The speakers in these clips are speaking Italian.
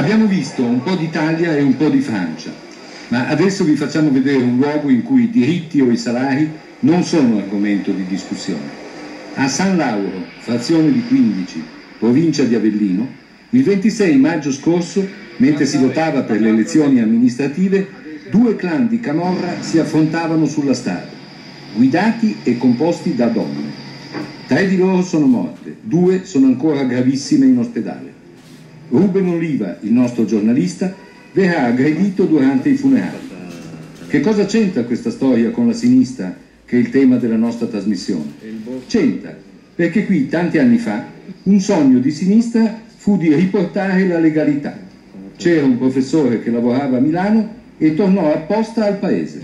Abbiamo visto un po' d'Italia e un po' di Francia, ma adesso vi facciamo vedere un luogo in cui i diritti o i salari non sono argomento di discussione. A San Lauro, frazione di 15, provincia di Avellino, il 26 maggio scorso, mentre si votava per le elezioni amministrative, 2 clan di camorra si affrontavano sulla strada, guidati e composti da donne. 3 di loro sono morte, 2 sono ancora gravissime in ospedale. Ruben Oliva, il nostro giornalista, verrà aggredito durante i funerali. Che cosa c'entra questa storia con la sinistra, che è il tema della nostra trasmissione? C'entra, perché qui, tanti anni fa, un sogno di sinistra fu di riportare la legalità. C'era un professore che lavorava a Milano e tornò apposta al paese.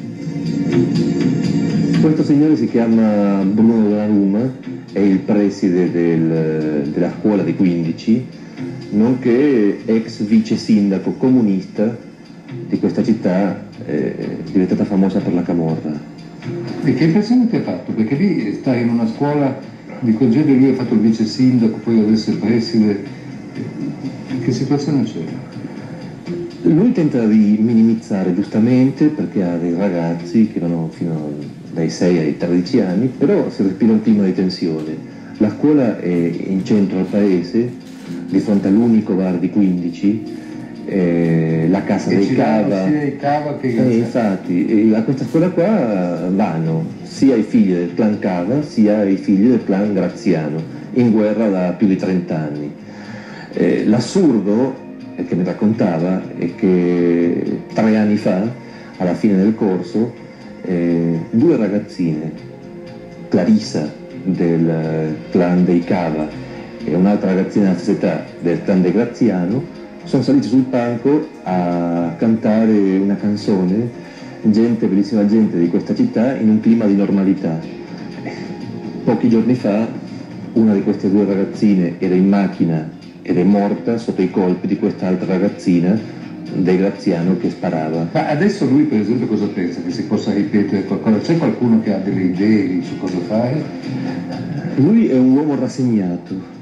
Questo signore si chiama Bruno Donnarumma, è il preside della scuola dei 15, nonché ex vice sindaco comunista di questa città, diventata famosa per la camorra. E che impressione ti ha fatto? Perché lì stai in una scuola di congedo e lui ha fatto il vice sindaco, poi adesso è preside. Che situazione c'è? Lui tenta di minimizzare giustamente perché ha dei ragazzi che vanno fino dai 6 ai 13 anni, però si respira un clima di tensione. La scuola è in centro al paese, di fronte all'unico bar di 15, la casa dei Cava. Sia i Cava che infatti, a questa scuola qua vanno sia i figli del clan Cava sia i figli del clan Graziano, in guerra da più di 30 anni. L'assurdo che mi raccontava è che 3 anni fa, alla fine del corso, 2 ragazzine, Clarissa del clan dei Cava e un'altra ragazzina della stessa età del clan dei Graziano, sono saliti sul palco a cantare una canzone, gente, bellissima gente di questa città, in un clima di normalità. Pochi giorni fa una di queste 2 ragazzine era in macchina ed è morta sotto i colpi di quest'altra ragazzina del Graziano che sparava. Ma adesso lui per esempio cosa pensa? Che si possa ripetere qualcosa? C'è qualcuno che ha delle idee su cosa fare? Lui è un uomo rassegnato.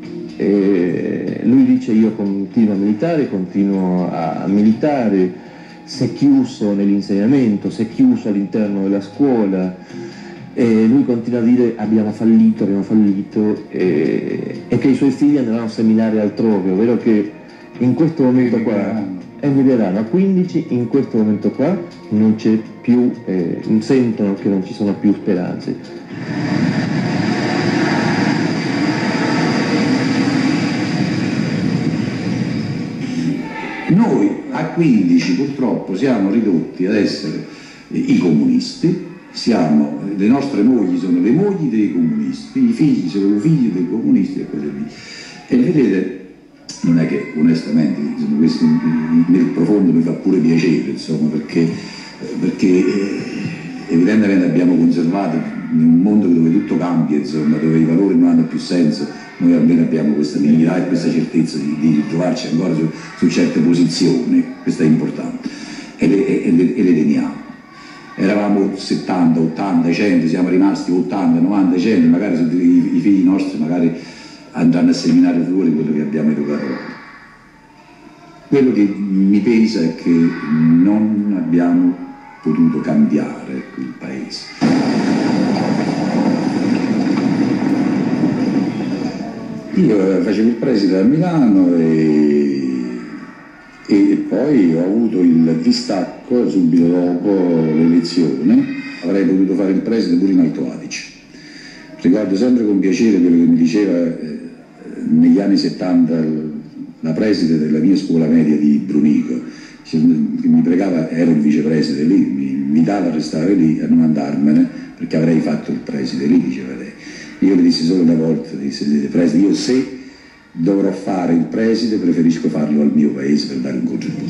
Lui dice: io continuo a militare, si è chiuso nell'insegnamento, si è chiuso all'interno della scuola, e lui continua a dire abbiamo fallito, e che i suoi figli andranno a seminare altrove, ovvero che in questo momento qua emigrano a 15, in questo momento qua non c'è più, sentono che non ci sono più speranze. Noi a 15 purtroppo siamo ridotti ad essere i comunisti, le nostre mogli sono le mogli dei comunisti, i figli sono i figli dei comunisti e così via. E vedete, non è che onestamente questo nel profondo mi fa pure piacere, insomma, perché evidentemente abbiamo conservato in un mondo dove tutto cambia, insomma, dove i valori non hanno più senso. Noi almeno abbiamo questa dignità e questa certezza di ritrovarci ancora su certe posizioni, questo è importante, e le teniamo. Eravamo 70, 80, 100, siamo rimasti 80, 90, 100, magari i figli nostri magari andranno a seminare fuori quello che abbiamo educato loro. Quello che mi pesa è che non abbiamo potuto cambiare il paese. Io facevo il preside a Milano e poi ho avuto il distacco subito dopo l'elezione. Avrei potuto fare il preside pure in Alto Adige. Ricordo sempre con piacere quello che mi diceva negli anni 70 la preside della mia scuola media di Brunico, che mi pregava, ero il vicepreside lì, mi invitava a restare lì, a non andarmene, perché avrei fatto il preside lì, diceva lei. Io le dissi solo una volta, preside, io se dovrò fare il preside preferisco farlo al mio paese per dare un contributo.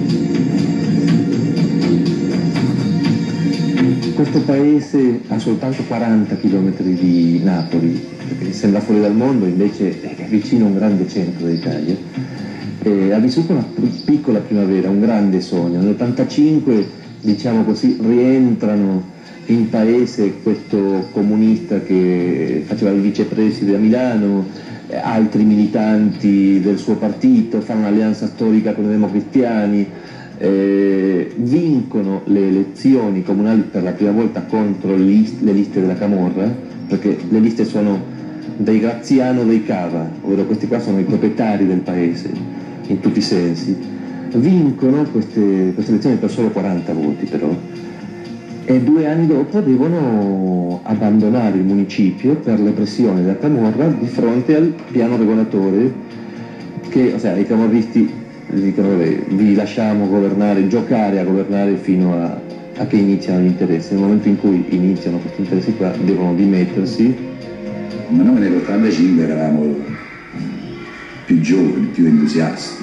Questo paese ha soltanto 40 km di Napoli, perché sembra fuori dal mondo, invece è vicino a un grande centro d'Italia. Ha vissuto una piccola primavera, un grande sogno. Nell'85, diciamo così, rientrano in paese questo comunista che faceva il vicepreside a Milano, altri militanti del suo partito, fanno un'alleanza storica con i democristiani, vincono le elezioni comunali per la prima volta contro le liste della Camorra, perché le liste sono dei Graziano o dei Cava, ovvero questi qua sono i proprietari del paese in tutti i sensi. Vincono queste elezioni per solo 40 voti però, e 2 anni dopo devono abbandonare il municipio per le pressioni della Camorra di fronte al piano regolatore che, ossia, i camorristi dicono vi lasciamo governare, giocare a governare fino a che iniziano gli interessi. Nel momento in cui iniziano questi interessi qua devono dimettersi. Ma noi nell'85 eravamo più giovani, più entusiasti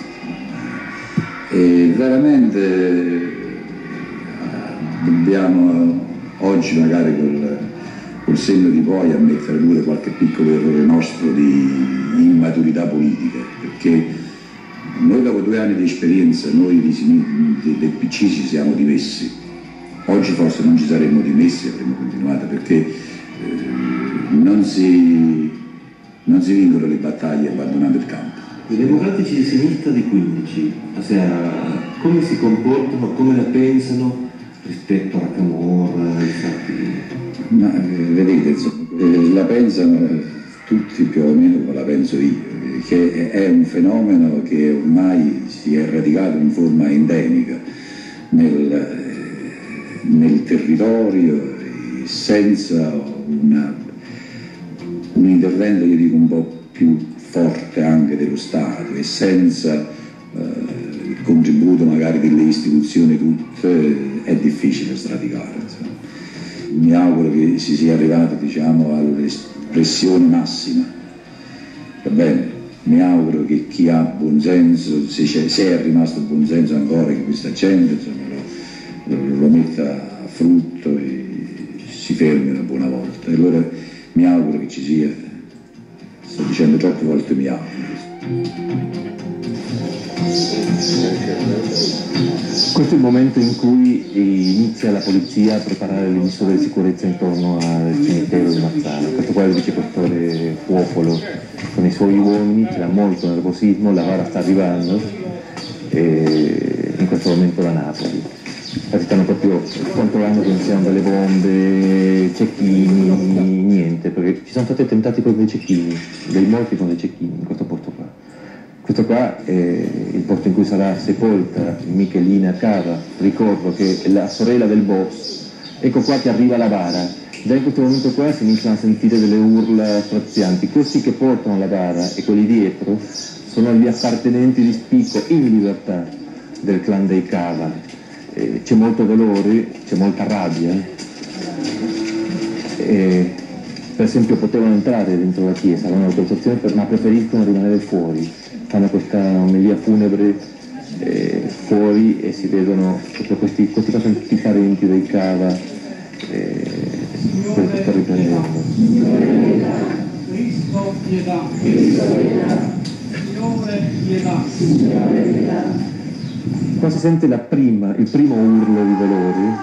e veramente dobbiamo oggi magari col senno di poi ammettere pure qualche piccolo errore nostro di immaturità politica, perché noi dopo 2 anni di esperienza, noi del PC ci siamo dimessi, oggi forse non ci saremmo dimessi, avremmo continuato, perché non si vincono le battaglie abbandonando il campo. I democratici di sinistra di 15, ossia, come si comportano, come la pensano rispetto alla Camorra, infatti? Ma vedete, insomma, la pensano tutti più o meno come la penso io, che è un fenomeno che ormai si è radicato in forma endemica nel territorio, senza un intervento, io dico, un po' più forte anche dello Stato e senza il contributo magari delle istituzioni tutte, è difficile sradicare. Insomma. Mi auguro che si sia arrivati, diciamo, all'espressione massima, va bene? Mi auguro che chi ha buonsenso, se è rimasto buonsenso ancora in questa gente, insomma, lo metta a frutto e si fermi una buona volta. E allora mi auguro che ci sia, sto dicendo troppe volte mi auguro. Questo è il momento in cui inizia la polizia a preparare le misure di sicurezza intorno al cimitero di Mazzara. Questo qua è il vicequestore Puopolo con i suoi uomini, c'era molto nervosismo, la VARA sta arrivando in questo momento da Napoli. Infatti stanno proprio controllando che non siano delle bombe, cecchini, niente, perché ci sono stati attentati proprio dei cecchini, dei morti con dei cecchini in questo posto qua. Questo qua è il posto in cui sarà sepolta Michelina Cava, ricordo che è la sorella del boss. Ecco qua che arriva la VARA. Già in questo momento qua si iniziano a sentire delle urla strazianti. Questi che portano la VARA e quelli dietro sono gli appartenenti di spicco in libertà del clan dei Cava. C'è molto dolore, c'è molta rabbia. Per esempio potevano entrare dentro la chiesa, avevano l'autorizzazione, ma preferiscono rimanere fuori. Fanno questa omelia funebre fuori e si vedono proprio questi qua sono tutti i parenti dei Cava quello che sta riprendendo. Cristo pietà. Signore pietà. Qua si sente il primo urlo di dolore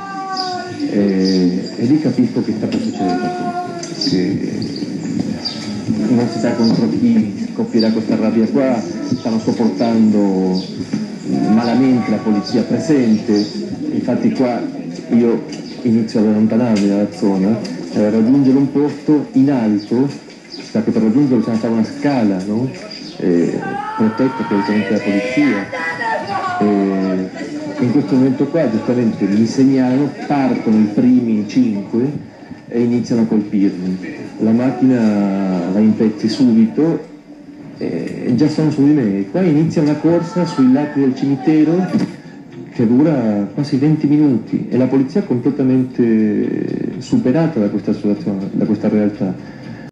e lì capisco che sta per succedere qualcosa, che non si sa contro chi scoppierà questa rabbia qua, stanno sopportando malamente la polizia presente, infatti qua io inizio ad allontanarmi dalla zona per raggiungere un posto in alto, perché per raggiungerlo bisogna fare una scala, no? Protetta praticamente dalla polizia. In questo momento qua giustamente mi segnalano, partono i primi 5 e iniziano a colpirmi. La macchina va in pezzi subito e già sono su di me. Qua inizia una corsa sui lati del cimitero che dura quasi 20 minuti e la polizia è completamente superata da questa situazione, da questa realtà.